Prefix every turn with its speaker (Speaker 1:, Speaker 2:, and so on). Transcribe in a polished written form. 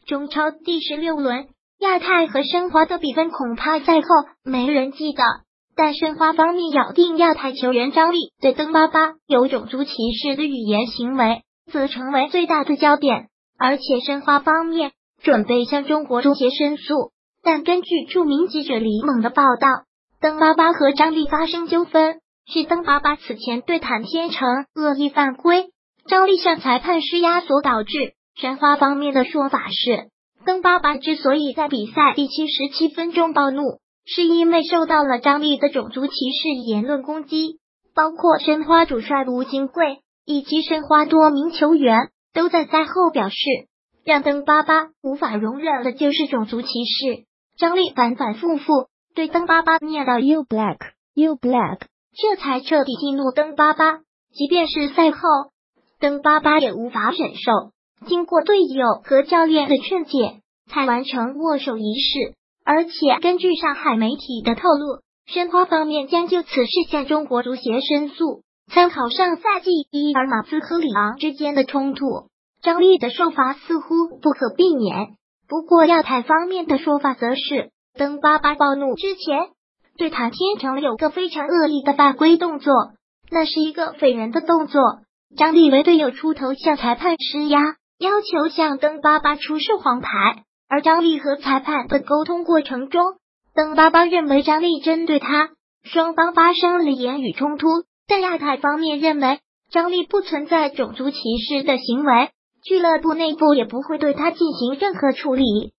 Speaker 1: 中超第16轮，亚泰和申花的比分恐怕赛后没人记得，但申花方面咬定亚泰球员张力对邓巴巴有种族歧视的语言行为，则成为最大的焦点。而且申花方面准备向中国足协申诉，但根据著名记者李猛的报道，邓巴巴和张力发生纠纷，是邓巴巴此前对谭天成恶意犯规，张力向裁判施压所导致。申花方面的说法是，邓巴巴之所以在比赛第77分钟暴怒，是因为受到了张力的种族歧视言论攻击，包括申花主帅吴金贵以及申花多名球员都在赛后表示，让邓巴巴无法容忍的就是种族歧视。张力反反复复对邓巴巴念叨 You black, you black， 这才彻底激怒邓巴巴。即便是赛后，邓巴巴也无法忍受，经过队友和教练的劝解，才完成握手仪式。而且根据上海媒体的透露，申花方面将就此事向中国足协申诉。参考上赛季伊尔马斯和里昂之间的冲突，张力的受罚似乎不可避免。不过亚太方面的说法则是，邓巴巴暴怒之前对谭天成有个非常恶意的犯规动作，那是一个匪人的动作。张力为队友出头向裁判施压，要求向邓巴巴出示黄牌。而张力和裁判的沟通过程中，邓巴巴认为张力针对他，双方发生了言语冲突，但亚太方面认为张力不存在种族歧视的行为，俱乐部内部也不会对他进行任何处理。